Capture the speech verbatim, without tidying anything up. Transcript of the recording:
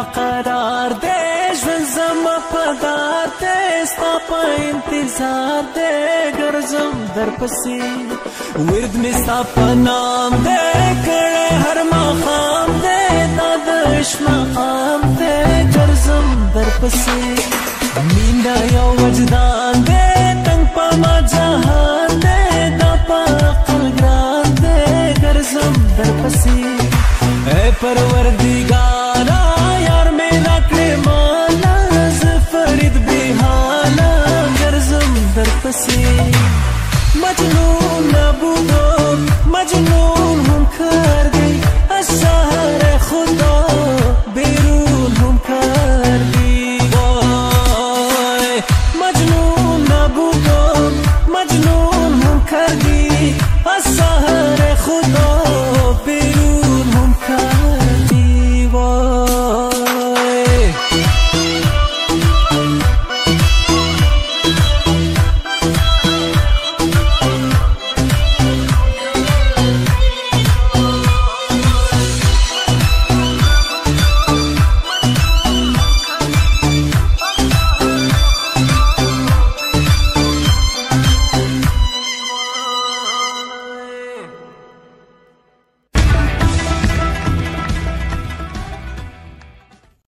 قرار دے ژوند زما په دار دے ستا په انتظار دے ګرځم درپسې ورد مې ستا په نام دے کړی هر ماښام دے دا د عشق مقام دے ګرځم درپسې مینه یو وجدان دے تنګ په ما جهان دے دا په عقل ګران دے ګرځم درپسې اے پروردګار